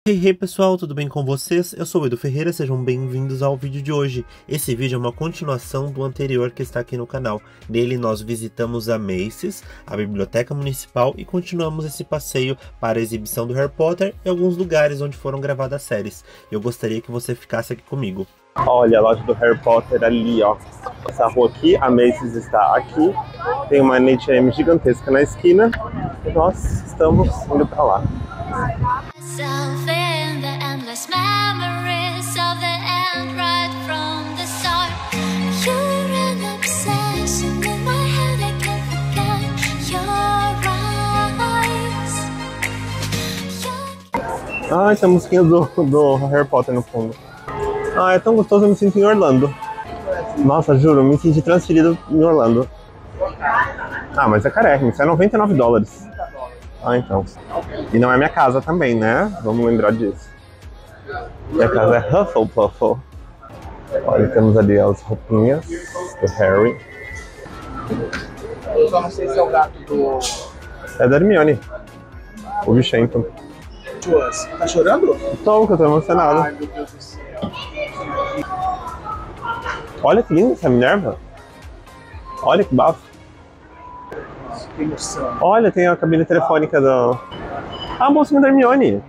Hey pessoal, tudo bem com vocês? Eu sou o Edu Ferreira, sejam bem-vindos ao vídeo de hoje. Esse vídeo é uma continuação do anterior que está aqui no canal. Nele nós visitamos a Macy's, a Biblioteca Municipal e continuamos esse passeio para a exibição do Harry Potter e alguns lugares onde foram gravadas séries. Eu gostaria que você ficasse aqui comigo. Olha a loja do Harry Potter ali, ó. Essa rua aqui, a Macy's está aqui. Tem uma H&M gigantesca na esquina e nós estamos indo para lá. Ah, tem a musiquinha do Harry Potter no fundo. Ah, é tão gostoso, eu me sinto em Orlando. Nossa, juro, eu me senti transferido em Orlando. Ah, mas é carérrimo, isso é $99. Ah, então. E não é minha casa também, né? Vamos lembrar disso. Minha casa é Hufflepuff. Olha, temos ali as roupinhas do Harry. Eu só não sei se é o gato do... É da Hermione. O bichento. Tá chorando? Tô, que eu tô emocionado. Ai, meu Deus do céu. Olha que linda essa Minerva. Olha que bafo. Que emoção. Olha, tem a cabine telefônica do... Ah, a bolsinha da Hermione.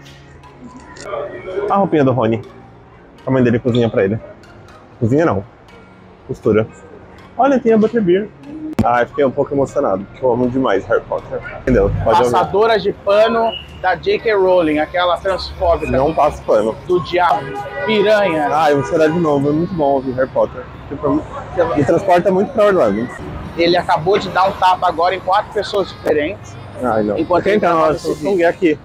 A roupinha do Rony. A mãe dele cozinha pra ele. Cozinha não. Costura. Olha, tem a Butterbeer. Ah, eu fiquei um pouco emocionado, porque eu amo demais Harry Potter. Entendeu? Pode Passadora ouvir. de pano da J.K. Rowling, aquela transfóbica. Não passo pano. Do diabo. Piranha. Ah, eu vou chorar de novo. É muito bom ouvir Harry Potter. Tipo, me transporta muito pra Orlando. Ele acabou de dar um tapa agora em 4 pessoas diferentes. Ai, não. Enquanto Então, gravava nós esse vamos ver aqui.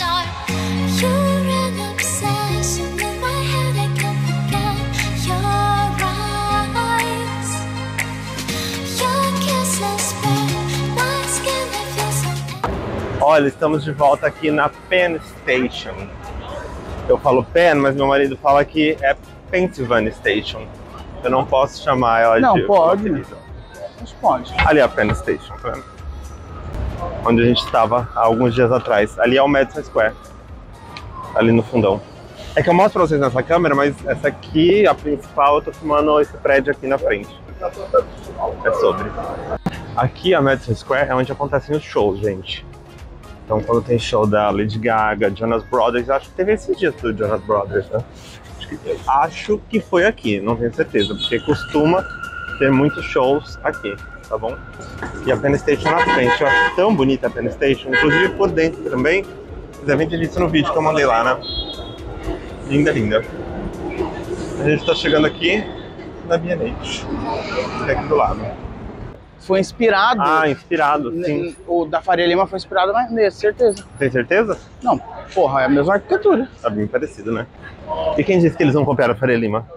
Olha, estamos de volta aqui na Penn Station. Eu falo Penn, mas meu marido fala que é Pennsylvania Station. Eu não posso chamar ela Não, de... pode. Mas pode. Ali é a Penn Station, tá vendo? Onde a gente estava há alguns dias atrás. Ali é o Madison Square. Ali no fundão. É que eu mostro pra vocês nessa câmera, mas essa aqui, a principal, eu tô filmando esse prédio aqui na frente. É sobre. Aqui a Madison Square é onde acontecem os shows, gente. Então quando tem show da Lady Gaga, Jonas Brothers, acho que teve esses dias do Jonas Brothers, né? Acho que foi aqui, não tenho certeza, porque costuma ter muitos shows aqui, tá bom? E a Penn Station na frente, eu acho tão bonita a Penn Station, inclusive por dentro também. Vocês devem ter visto no vídeo que eu mandei lá, né? Linda, linda. A gente tá chegando aqui na B&H, que é aqui do lado. Foi inspirado. Ah, inspirado, sim. O da Faria Lima foi inspirado nesse, certeza. Tem certeza? Não, porra, é a mesma arquitetura. Tá bem parecido, né? E quem disse que eles não copiaram a Faria Lima?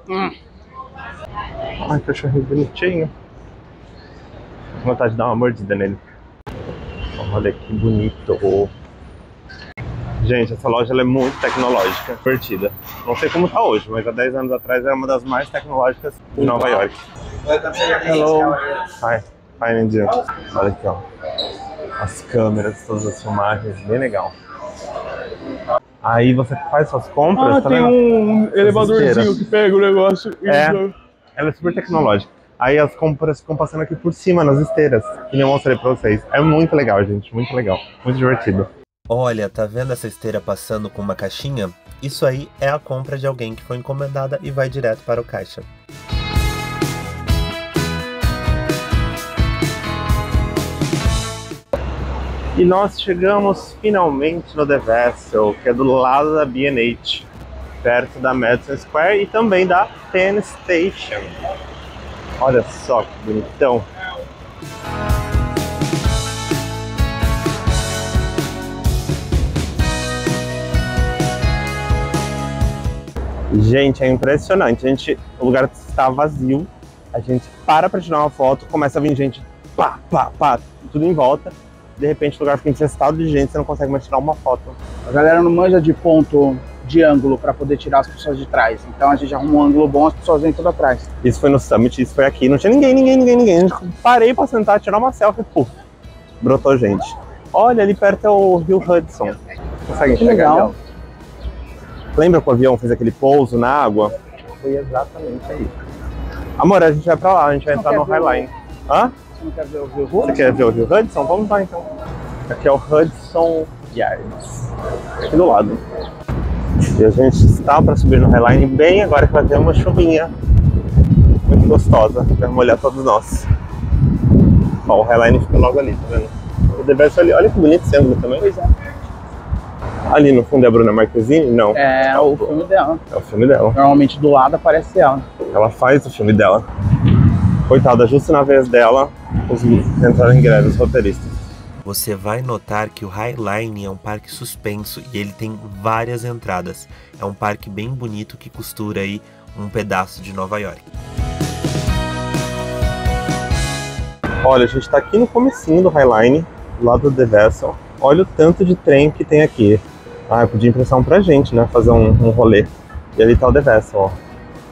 Ai, cachorrinho bonitinho. Tô com vontade de dar uma mordida nele. Olha que bonito. Gente, essa loja ela é muito tecnológica, divertida. Não sei como tá hoje, mas há 10 anos atrás era uma das mais tecnológicas de Nova York. Hello. Hi. Hi, Ninja. Olha aqui, ó. As câmeras, todas as filmagens, bem legal. Aí você faz suas compras, tá tem vendo? um elevadorzinho que pega o negócio e... Ela é super tecnológica. Aí as compras ficam passando aqui por cima, nas esteiras, que eu mostrei pra vocês. É muito legal, gente, muito legal. Muito divertido. Olha, tá vendo essa esteira passando com uma caixinha? Isso aí é a compra de alguém que foi encomendada e vai direto para o caixa. E nós chegamos finalmente no The Vessel, que é do lado da B&H, perto da Madison Square e também da Penn Station. Olha só que bonitão. Gente, é impressionante. O lugar está vazio, a gente para tirar uma foto, começa a vir gente, pá, pá, pá, tudo em volta. De repente o lugar fica infestado de gente, você não consegue mais tirar uma foto. A galera não manja de ponto de ângulo para poder tirar as pessoas de trás. Então a gente arruma um ângulo bom, as pessoas vêm tudo atrás. Isso foi no Summit, isso foi aqui. Não tinha ninguém. A gente parei pra sentar, tirar uma selfie, puf, brotou gente. Olha, ali perto é o Rio Hudson. Consegue enxergar? Legal. Lembra que o avião fez aquele pouso na água? Foi exatamente aí. Amor, a gente vai pra lá, a gente vai entrar no Highline. Hã? Você não quer ver o Rio Hudson? Você quer ver o Rio Hudson? Vamos lá então. Aqui é o Hudson Yards. Aqui do lado. E a gente está para subir no Highline bem agora que vai ter uma chuvinha muito gostosa. Vai molhar todos nós. Ó, o Highline fica logo ali, tá vendo? O The Vessel ali, olha que bonito esse ângulo também. Pois é. Ali no fundo é a Bruna Marquezine? Não. É o filme dela. É o filme dela. Normalmente do lado aparece ela. Ela faz o filme dela. Coitada, justo na vez dela, entraram em greve os roteiristas. Você vai notar que o Highline é um parque suspenso e ele tem várias entradas. É um parque bem bonito que costura aí um pedaço de Nova York. Olha, a gente está aqui no comecinho do Highline, do lado do The Vessel. Olha o tanto de trem que tem aqui. Ah, eu podia emprestar um pra gente, né? Fazer um rolê. E ali tá o The Vessel, ó.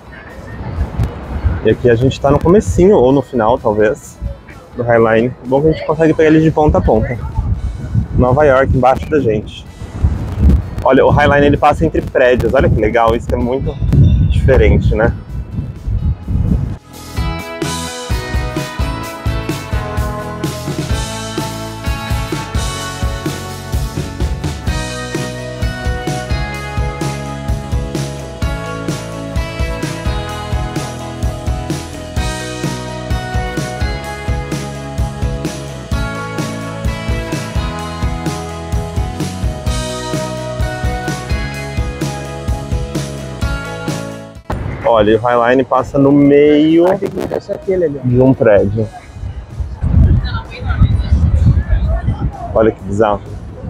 E aqui a gente tá no comecinho, ou no final, talvez, do Highline. Bom que a gente consegue pegar ele de ponta a ponta. Nova York, embaixo da gente. Olha, o Highline ele passa entre prédios. Olha que legal, isso é muito diferente, né? Olha, o Highline passa no meio de um prédio. Olha que bizarro.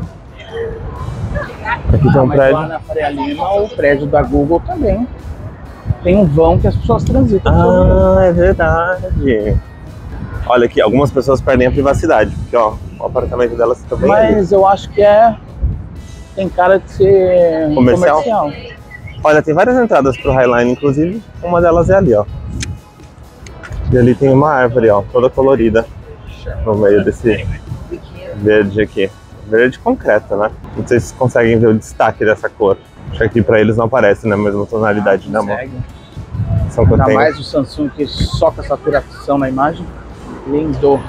Aqui tem um prédio. Lá na Faria Lima, o prédio da Google também tem um vão que as pessoas transitam. Ah, é verdade. Olha aqui, algumas pessoas perdem a privacidade, porque ó, o apartamento delas fica bem ali. Mas eu acho que tem cara de ser comercial. Olha, tem várias entradas pro Highline, inclusive uma delas é ali, ó. E ali tem uma árvore, ó, toda colorida no meio desse verde aqui. Verde concreto, né? Não sei se vocês conseguem ver o destaque dessa cor. Acho que aqui pra eles não aparece na mesma tonalidade da mão. São que eu ainda tenho. mais o Samsung que só com a saturação na imagem. Lindo.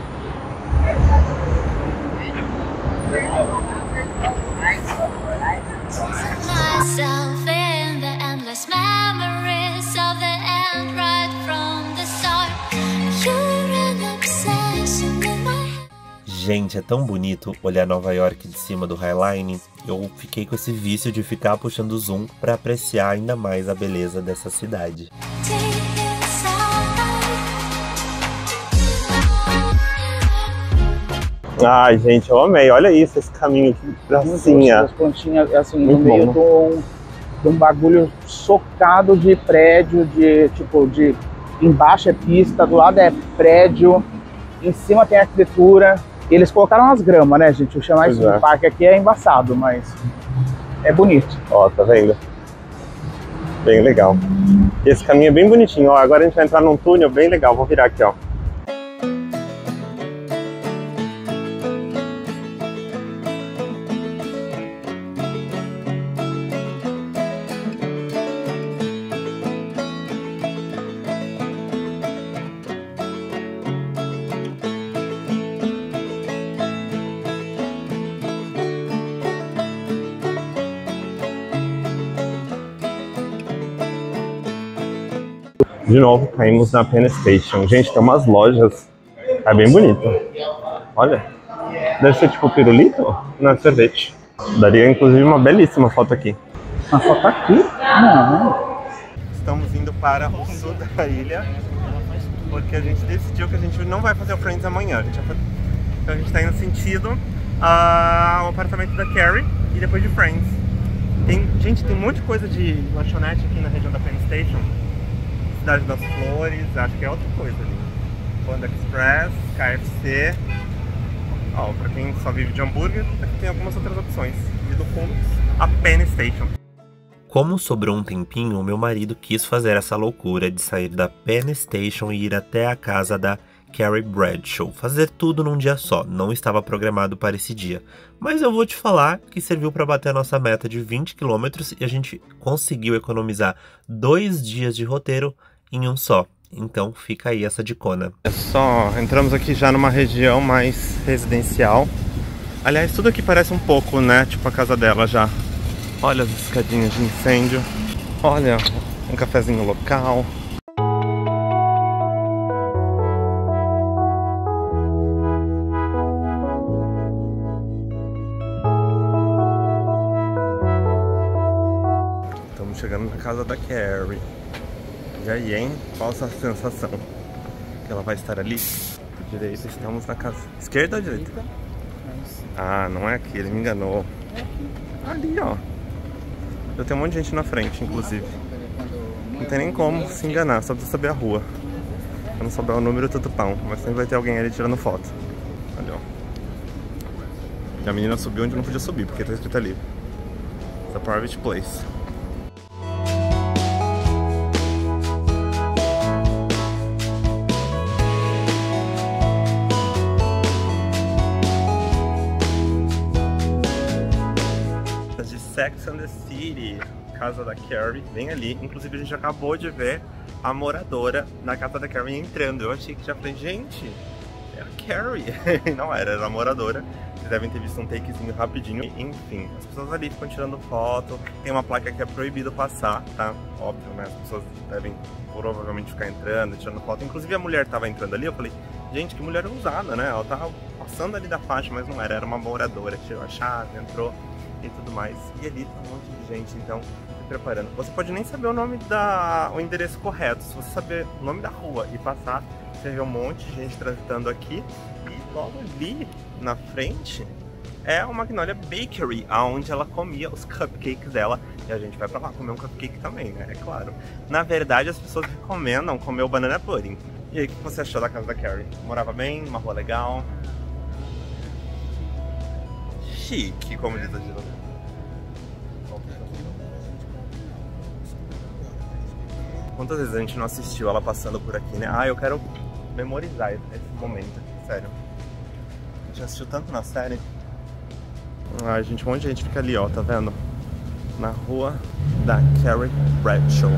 Gente, é tão bonito olhar Nova York de cima do Highline. Eu fiquei com esse vício de ficar puxando o zoom para apreciar ainda mais a beleza dessa cidade. Ai, gente, eu amei. Olha isso, esse caminho aqui, gracinha. As pontinhas, assim, no meio de um bagulho socado de prédio, embaixo é pista, do lado é prédio, em cima tem arquitetura. Eles colocaram as gramas, né, gente? Eu chamar isso de parque aqui é embaçado, mas é bonito. Ó, tá vendo? Bem legal. E esse caminho é bem bonitinho, ó. Agora a gente vai entrar num túnel bem legal. Vou virar aqui, ó. De novo, caímos na Penn Station. Gente, tem umas lojas. É bem bonito. Olha. Deve ser tipo pirulito? Não, é sorvete. Daria, inclusive, uma belíssima foto aqui. Uma foto aqui? Não. Estamos indo para o sul da ilha. Porque a gente decidiu que a gente não vai fazer o Friends amanhã. Então a gente está indo sentido ao apartamento da Carrie e depois de Friends. Gente, tem um monte de coisa de lanchonete aqui na região da Penn Station. Cidade das Flores, acho que é outra coisa ali. Panda Express, KFC. Ó, pra quem só vive de hambúrguer, aqui tem algumas outras opções. E do fundo, a Penn Station. Como sobrou um tempinho, meu marido quis fazer essa loucura de sair da Penn Station e ir até a casa da Carrie Bradshaw. Fazer tudo num dia só, não estava programado para esse dia. Mas eu vou te falar que serviu para bater a nossa meta de 20 km e a gente conseguiu economizar 2 dias de roteiro em um só. Então fica aí essa dicona. Entramos aqui já numa região mais residencial. Aliás, tudo aqui parece um pouco, né? Tipo a casa dela já. Olha as escadinhas de incêndio. Olha, um cafezinho local. Estamos chegando na casa da Carrie. E aí, hein? Qual a sua sensação? Que ela vai estar ali? Direita, estamos na casa. Esquerda ou direita? Ah, não é aqui, ele me enganou. Ali, ó. Eu tenho um monte de gente na frente, inclusive. Não tem nem como se enganar, só precisa saber a rua. Se não souber o número, tudo pão. Mas sempre vai ter alguém ali tirando foto. Ali, ó. E a menina subiu onde não podia subir, porque tá escrito ali. It's a private place. Sex and the City, casa da Carrie, bem ali. Inclusive a gente acabou de ver a moradora na casa da Carrie entrando. Eu achei que já falei, gente, é a Carrie. Não era a moradora. Vocês devem ter visto um takezinho rapidinho. Enfim, as pessoas ali ficam tirando foto. Tem uma placa que é proibido passar, tá? Óbvio, né? As pessoas devem provavelmente ficar entrando, tirando foto. Inclusive a mulher tava entrando ali, eu falei, gente, que mulher ousada, né? Ela tava passando ali da faixa, mas não era, era uma moradora. Tirou a chave, entrou e tudo mais. E ali tá um monte de gente, então, se preparando. Você pode nem saber o nome o endereço correto. Se você saber o nome da rua e passar, você vê um monte de gente transitando aqui. E logo ali, na frente, é o Magnolia Bakery, onde ela comia os cupcakes dela. E a gente vai pra lá comer um cupcake também, né? É claro. Na verdade, as pessoas recomendam comer o banana pudding. E aí, o que você achou da casa da Carrie? Morava bem? Uma rua legal? Chique, como diz a Gila. Quantas vezes a gente não assistiu ela passando por aqui, né? Ah, eu quero memorizar esse momento aqui, sério. A gente assistiu tanto na série. Ah, gente, um monte de gente fica ali, ó, tá vendo? Na rua da Carrie Bradshaw.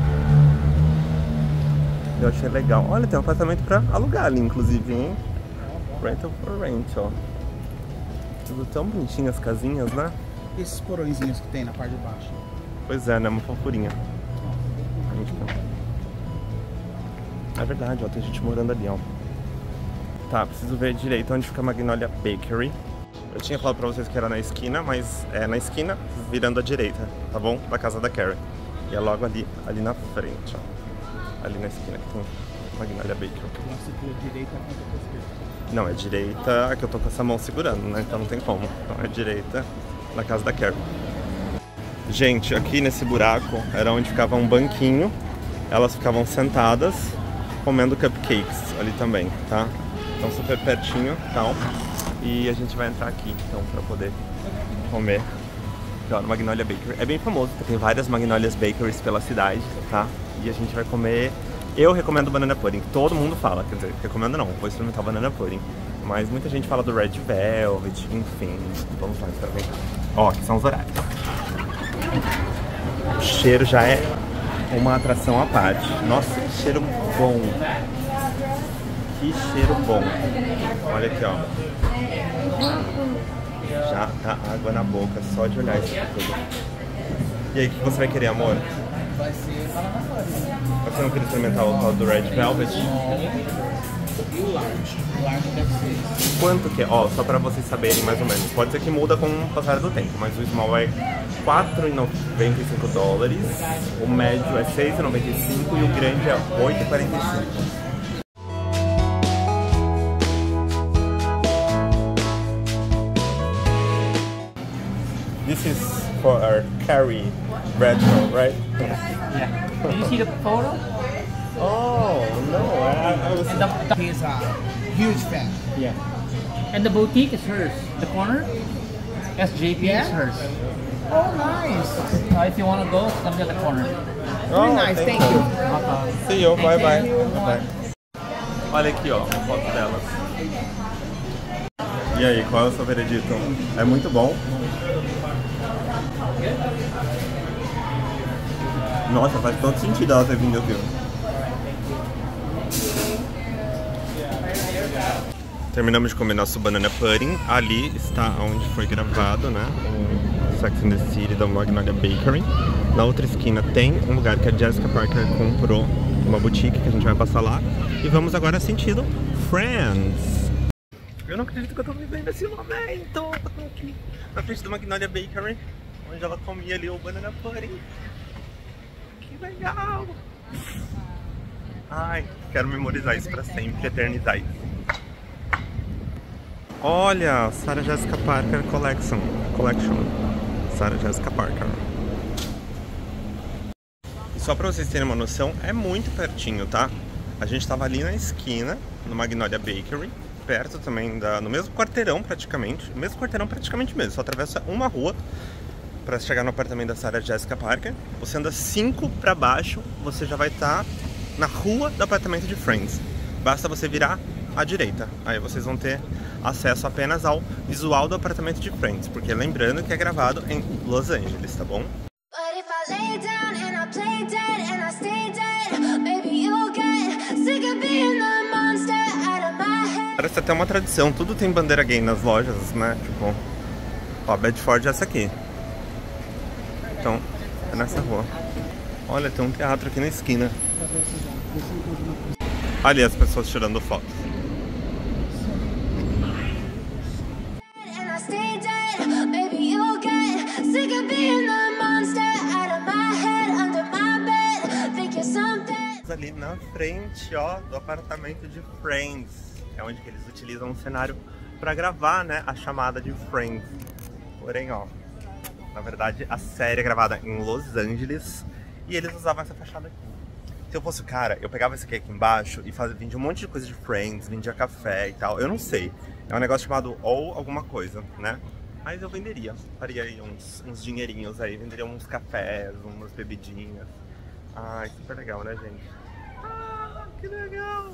Eu achei legal. Olha, tem um apartamento pra alugar ali, inclusive, hein? Rental for rental. Tudo tão bonitinho as casinhas, né? E esses porõezinhos que tem na parte de baixo? Pois é, né? Uma fofurinha. É verdade, ó, tem gente morando ali, ó. Tá, preciso ver direito onde fica a Magnolia Bakery. Eu tinha falado pra vocês que era na esquina, mas é na esquina, virando à direita, tá bom? Da casa da Carrie. E é logo ali na frente, ó. Ali na esquina que tem Magnolia Bakery. Você pula direita contra a esquerda. Não, é direita, que eu tô com essa mão segurando, né? Então não tem como. Então é direita na casa da Carrie. Gente, aqui nesse buraco era onde ficava um banquinho. Elas ficavam sentadas comendo cupcakes ali também, tá? Então super pertinho e tal. E a gente vai entrar aqui, então, pra poder comer. Então, Magnolia Bakery. É bem famoso, tem várias Magnolias Bakeries pela cidade, tá? E a gente vai comer... Eu recomendo o banana pudding, todo mundo fala, quer dizer, recomendo não, vou experimentar o banana pudding. Mas muita gente fala do Red Velvet, enfim, vamos lá experimentar. Ó, aqui são os horários. O cheiro já é uma atração à parte. Nossa, que cheiro bom. Que cheiro bom. Olha aqui, ó. Já dá água na boca só de olhar isso tudo. E aí, o que você vai querer, amor? Vai ser banana pudding. Você não quer experimentar o tal do Red Velvet? E o large? O large deve ser. Quanto que é? Ó, só pra vocês saberem mais ou menos. Pode ser que muda com o passar do tempo, mas o small é $4,95, o médio é $6,95 e o grande é $8,45. This is for our Carrie Bradshaw, right? Yeah. Did you see the photo? Oh, no, I was... He's a huge fan. Yeah. And the boutique is hers. The corner, SJP is hers. Oh, nice. If you want to go, come to the corner. Very nice, thank you. Okay. See you, bye bye. you. Bye. Olha aqui, ó, a foto delas. E aí, qual é o seu veredito? É muito bom? Nossa, faz todo sentido ela ter vindo aqui. Terminamos de comer nosso banana pudding. Ali está onde foi gravado, né? O Sex and the City da Magnolia Bakery. Na outra esquina tem um lugar que a Jessica Parker comprou, uma boutique que a gente vai passar lá. E vamos agora sentido Friends. Eu não acredito que eu tô vivendo esse momento. Eu tô aqui na frente da Magnolia Bakery, onde ela comia ali o banana pudding. Que legal! Ai, quero memorizar isso pra sempre, eternizar isso. Olha, Sarah Jessica Parker Collection. Sarah Jessica Parker. E só pra vocês terem uma noção, é muito pertinho, tá? A gente tava ali na esquina, no Magnolia Bakery, perto também no mesmo quarteirão praticamente. Mesmo, só atravessa uma rua pra chegar no apartamento da Sarah Jessica Parker. Você anda 5 pra baixo, você já vai estar na rua do apartamento de Friends. Basta você virar à direita, aí vocês vão ter acesso apenas ao visual do apartamento de Friends, porque lembrando que é gravado em Los Angeles, tá bom? Parece até uma tradição, tudo tem bandeira gay nas lojas, né? Tipo, ó, Bedford é essa aqui. Então, é nessa rua. Olha, tem um teatro aqui na esquina. Ali as pessoas tirando fotos. Ali na frente, ó, do apartamento de Friends. É onde que eles utilizam o cenário pra gravar, né, a chamada de Friends. Porém, ó, na verdade a série é gravada em Los Angeles e eles usavam essa fachada aqui. Se eu fosse o cara, eu pegava esse aqui embaixo e vendia um monte de coisa de Friends, vendia café e tal. Eu não sei. É um negócio chamado ou alguma coisa, né? Mas eu venderia. Faria aí uns dinheirinhos aí. Venderia uns cafés, umas bebidinhas. Ai, super legal, né, gente? Ah, que legal!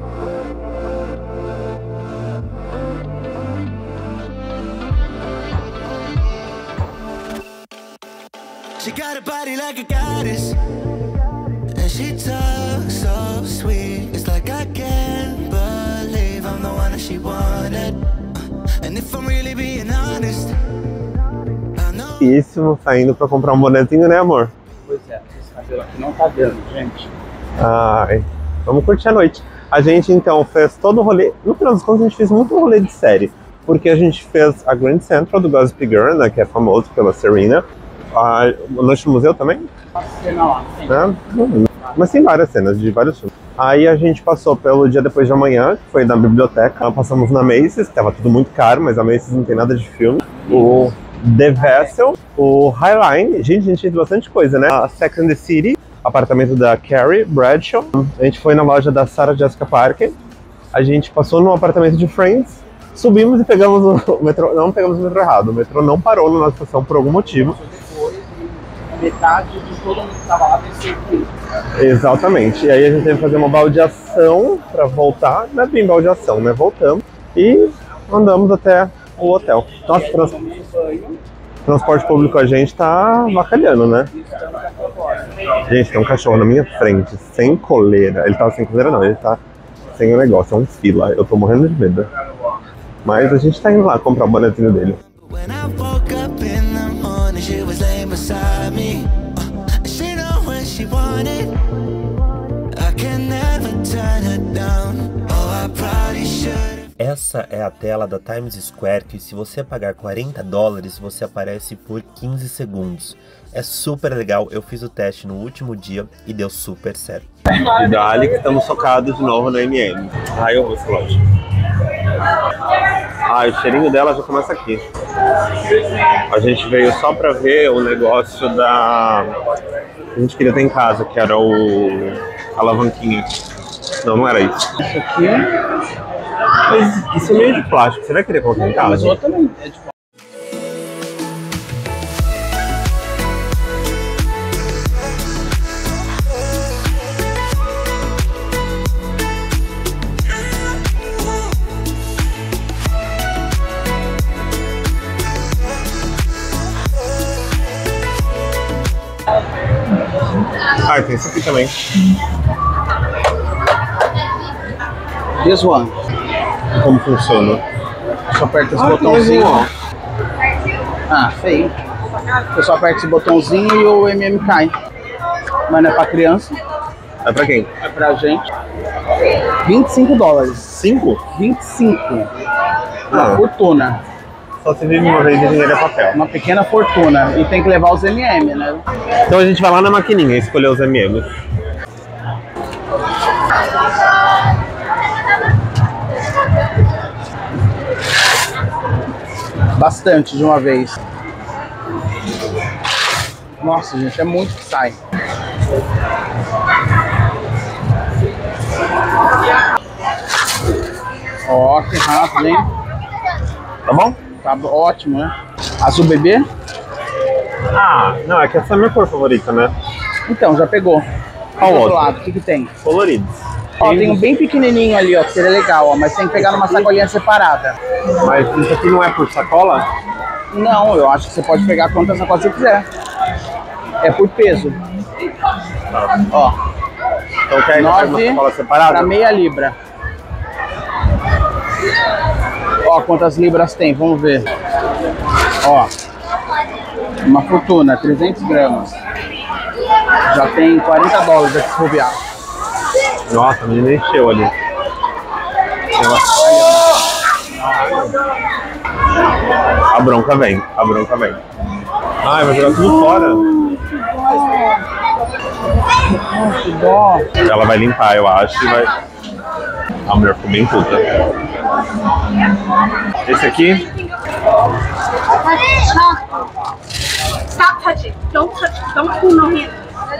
She got a body like a goddess. She talks so sweet. It's like I can't believe I'm the one that she wanted. And if I'm really being honest, I know. Isso, saindo pra comprar um bonezinho, né, amor? Pois é, esse cabelo aqui não tá dando, gente. Ai, vamos curtir a noite. A gente então fez todo o rolê. No final das contas, a gente fez muito rolê de série. Porque a gente fez a Grand Central do Gossip Girl, né, que é famoso pela Serena. A Noite no Museu também? Uma cena lá, sim. Mas tem várias cenas de vários filmes. Aí a gente passou pelo Dia Depois de Amanhã, que foi na biblioteca. Passamos na Macy's, que tava tudo muito caro, mas a Macy's não tem nada de filme. O The Vessel, o Highline. Gente, a gente fez bastante coisa, né? A Sex and the City, apartamento da Carrie Bradshaw. A gente foi na loja da Sarah Jessica Parker. A gente passou no apartamento de Friends. Subimos e pegamos o metrô. Não pegamos o metrô errado. O metrô não parou na nossa estação por algum motivo. Metade de todo mundo que estava lá pensou que... Exatamente. E aí a gente teve que fazer uma baldeação para voltar. Não é bem baldeação, né? Voltamos e andamos até o hotel. Nossa, transporte público a gente tá vacalhando, né? Gente, tem um cachorro na minha frente, sem coleira. Ele tava sem coleira não, ele tá sem o negócio, é um fila. Eu tô morrendo de medo. Mas a gente tá indo lá comprar o bonezinho dele. Essa é a tela da Times Square que, se você pagar $40, você aparece por 15 segundos. É super legal, eu fiz o teste no último dia e deu super certo. E dali que estamos focados de novo na MM. Ai, eu vou essa loja. Ai, o cheirinho dela já começa aqui. A gente veio só pra ver o negócio da... a gente queria ter em casa, que era a alavanquinha. Não, não era isso. Isso aqui... mas isso é meio de plástico, você vai querer colocar em casa? Mas o outro também é de plástico. Ah, tem esse aqui também. This one. Como funciona? Só aperta esse botãozinho, ó. Ah, feio. Você só aperta esse botãozinho e o MM cai. Mas não é pra criança. É pra quem? É pra gente. $25. 5? 25. Uma fortuna. Só se vive uma vez e dinheiro é papel. Uma pequena fortuna. E tem que levar os MM, né? Então a gente vai lá na maquininha e escolher os MM. Bastante de uma vez. Nossa, gente, é muito que sai. Ó, que rápido, hein? Tá bom? Tá ótimo, né? Azul bebê? Ah, não, é que essa é a minha cor favorita, né? Então, já pegou. Qual Do outro outro? lado, o que que tem? Coloridos. Ó, tem um bem pequenininho ali, ó, que seria legal, ó, mas tem que pegar numa sacolinha separada. Mas isso aqui não é por sacola? Não, eu acho que você pode pegar quantas sacolas você quiser. É por peso. Ó, Então quer uma 9 sacola separada? para meia libra. Ó, quantas libras tem, vamos ver. Ó, uma fortuna, 300 gramas. Já tem $40 aqui se bobear. Nossa, a menina encheu ali. A bronca vem, a bronca vem. Ai, vai jogar tudo fora. Que dó. Ela vai limpar, eu acho, e vai... A mulher ficou bem puta. Esse aqui? Stop touching. Don't touch. Don't pull no hand.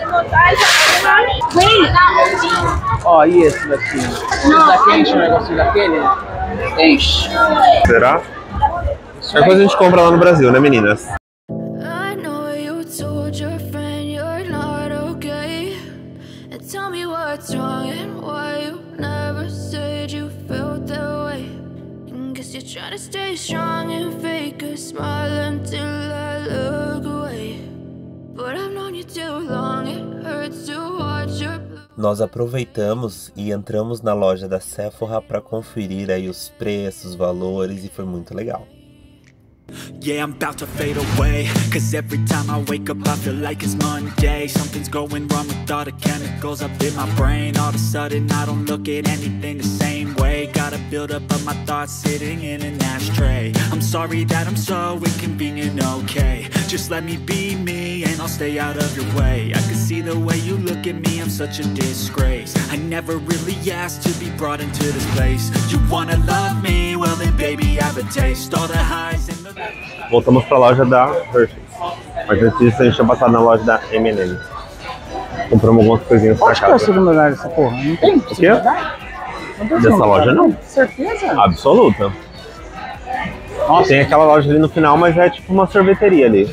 Wait. Ó, e esse daqui? Esse daqui enche o negocinho daquele? Enche. Será? Qualquer coisa a gente compra lá no Brasil, né, meninas? I know you told your friend you're not okay. And tell me what's wrong and why you never said you felt that way. And guess you're trying to stay strong and fake a smile until I look away. But I've known you too long, it hurts to watch your blue. Nós aproveitamos e entramos na loja da Sephora para conferir aí os preços, valores, e foi muito legal. Yeah, I'm about to fade away, cause every time I wake up I feel like it's Monday. Something's going wrong with all the chemicals up in my brain. All of a sudden I don't look at anything the same way. Gotta build up of my thoughts sitting in an ashtray. I'm sorry that I'm so inconvenient, okay. Just let me be me and I'll stay out of your way. I can see the way you look at me, I'm such a disgrace. I never really asked to be brought into this place. You wanna love me? Well then baby have a taste. All the highs and the... Voltamos pra loja da Hershey's. Mas antes disso a gente tinha passado na loja da M&M. Compramos algumas coisinhas pra Onde que é o casa. segundo lugar dessa porra? Não tem? O quê? Não tem Dessa segundo loja lugar? não. Certeza? Absoluta. Nossa. Tem aquela loja ali no final, mas é tipo uma sorveteria ali.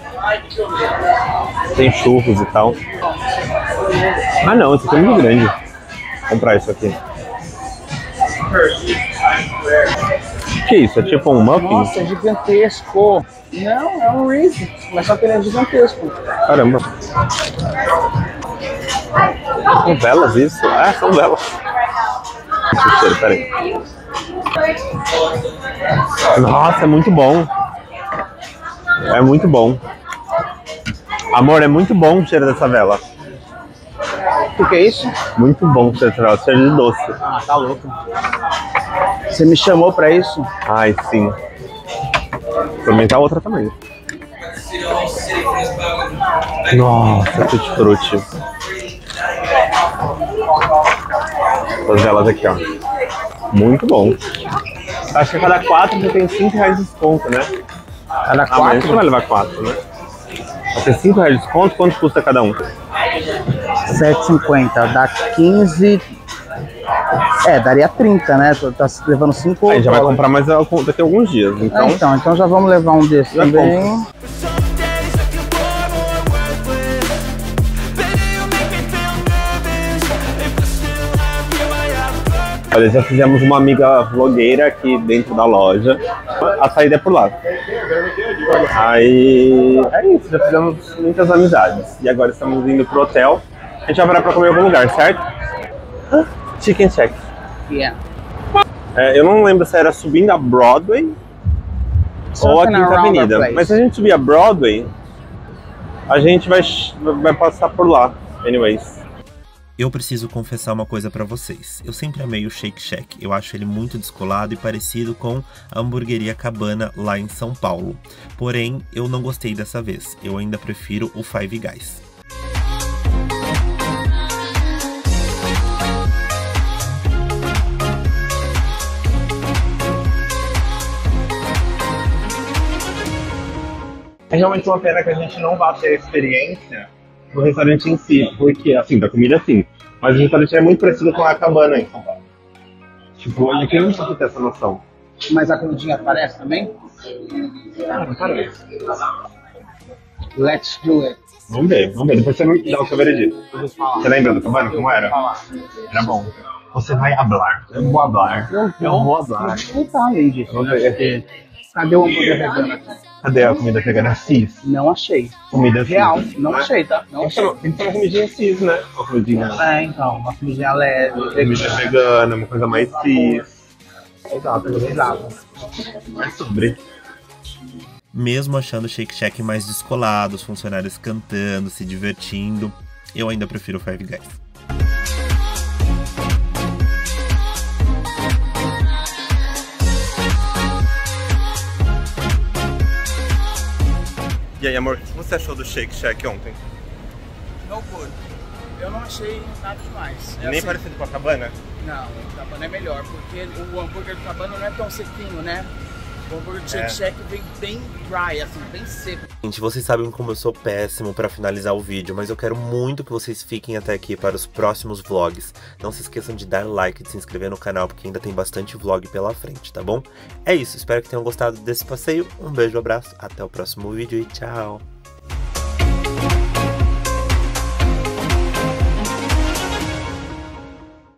Tem churros e tal. Ah não, esse aqui é muito grande. Vou comprar isso aqui. Que isso? É tipo um muffin? Nossa, é gigantesco. Não, é um Reese, mas só que ele é gigantesco. Caramba. São velas isso? É, são velas. Deixa eu cheiro, peraí. Nossa, é muito bom. É muito bom. Amor, é muito bom o cheiro dessa vela. O que é isso? Muito bom o cheiro dessa vela. Cheiro de doce. Ah, tá louco. Você me chamou pra isso? Ai, sim. Vou experimentar outra também. Nossa, tutti-frutti. As velas aqui, ó. Muito bom. Acho que a cada 4 você tem R$5 de desconto, né? Cada Ah, mas a gente não vai levar 4, né? Vai ter R$5 de desconto, quanto custa cada um? R$7,50, dá 15. É, daria 30, né? Tá levando 5 A gente já vai comprar mais daqui a alguns dias, então... então já vamos levar um desses Já também. compra. Some days I can war or work with. Baby, you make me feel nervous. If I still have you, I have purpose. Olha, já fizemos uma amiga vlogueira aqui dentro da loja. A saída é por lá. Aí é isso, já fizemos muitas amizades. E agora estamos indo pro hotel. A gente vai parar pra comer em algum lugar, certo? Chicken Shack. Yeah. Eu não lembro se era subindo a Broadway ou a Quinta Avenida. Mas se a gente subir a Broadway, a gente vai passar por lá. Anyways. Eu preciso confessar uma coisa pra vocês. Eu sempre amei o Shake Shack. Eu acho ele muito descolado e parecido com a hamburgueria Cabana lá em São Paulo. Porém, eu não gostei dessa vez. Eu ainda prefiro o Five Guys. É realmente uma pena que a gente não vá ter a experiência do restaurante em si, porque, assim, da comida sim, mas o restaurante é muito parecido com a Cabana em São Paulo. Tipo, eu queria muito ter essa noção. Mas a comidinha aparece também? Não parece. Let's do it. Vamos ver. Depois você me dá o seu veredito. Você lembra do Cabana, como era? Era bom. Você vai hablar. Eu vou hablar. Eu vou hablar. Não tá além disso. Cadê o hambúrguer vegano aqui? Cadê a comida vegana cis? Não achei. Comida real, cis. não achei, tá? Não achei. Tem que ser uma comidinha cis, né? Uma comidinha... Então, uma comidinha leve. Comida vegana, uma coisa mais cis. Exato. Mais sobre. Mesmo achando o Shake Shack mais descolado, os funcionários cantando, se divertindo, eu ainda prefiro o Five Guys. E aí, amor, o que você achou do Shake Shack ontem? No good. Eu não achei nada demais. Nem assim, parecido com a Cabana? Não, o Cabana é melhor, porque o hambúrguer do Cabana não é tão sequinho, né? O hambúrguer do Shake Shack vem bem dry, assim, bem seco. Gente, vocês sabem como eu sou péssimo pra finalizar o vídeo, mas eu quero muito que vocês fiquem até aqui para os próximos vlogs. Não se esqueçam de dar like e de se inscrever no canal, porque ainda tem bastante vlog pela frente, tá bom? É isso, espero que tenham gostado desse passeio. Um beijo, abraço, até o próximo vídeo e tchau!